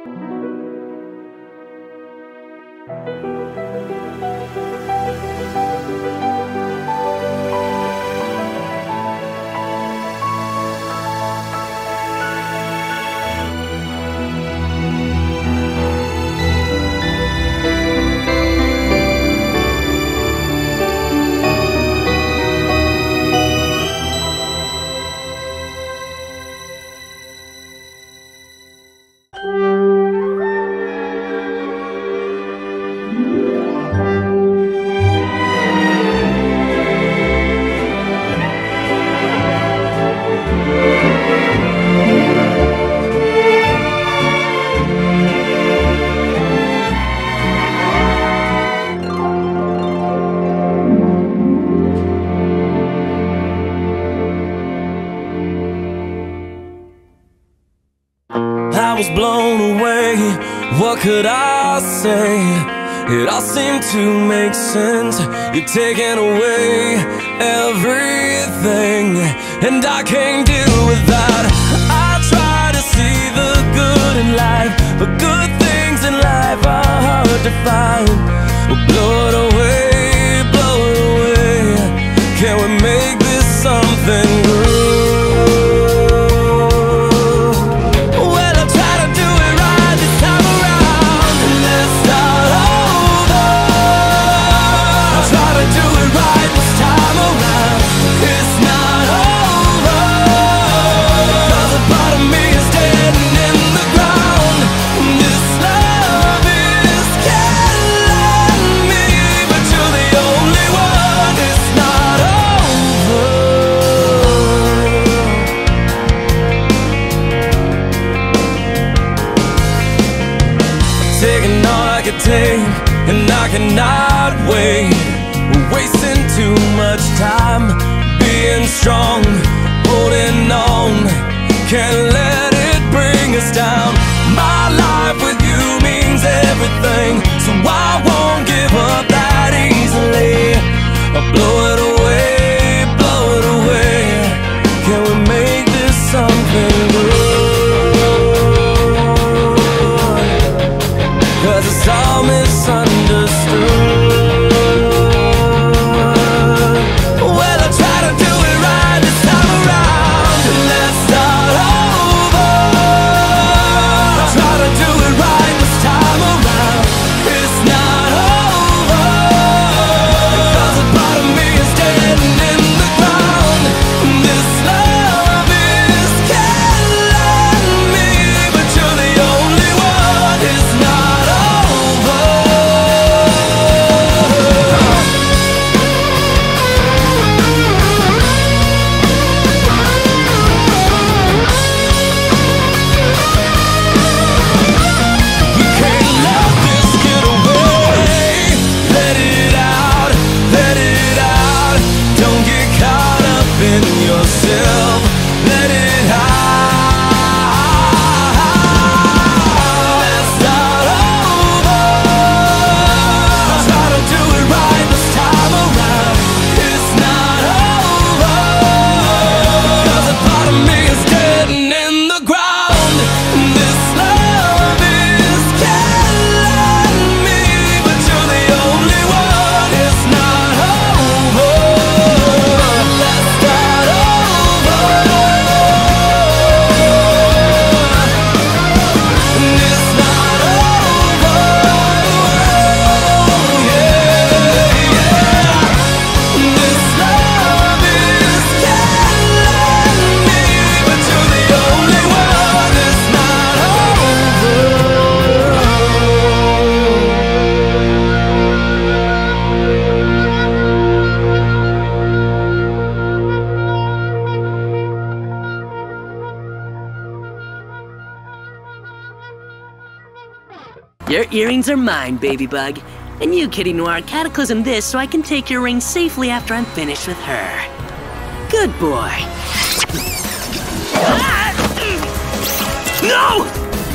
I was blown away, what could I say? It all seemed to make sense. You're taking away everything, and I can't deal with that. I try to see the good in life, but good things in life are hard to find. Well, blow it away, blow it away. Can we make this something good? Taking all I could take, and I cannot wait. We're wasting too much time being strong, holding on. Can't let it bring us down. My life with you means everything, so I won't give up that easily. I'll blow it away, blow it away. Can we make this something good? 'Cause it's all misunderstood. Well, I try to do it right this time around. Let's start over. I try to do it right this time around. It's not over, 'cause a part of me is dead and in the ground. This love is killing me, but you're the only one. It's not over. We can't let this get away. Let it out, let it out. Don't get caught up in yourself. Let it out. Let's start over. I'll try to do it right this time around. It's not over, 'cause a part of me is dead and in the ground. This love is killing me, but you're the only one. It's not over. Let's start over. It's not over. Yeah, yeah. This love is killing me, but you're the only one. It's not over. Your earrings are mine, baby bug. And you, Kitty Noir, cataclysm this so I can take your ring safely after I'm finished with her. Good boy. Ah! No!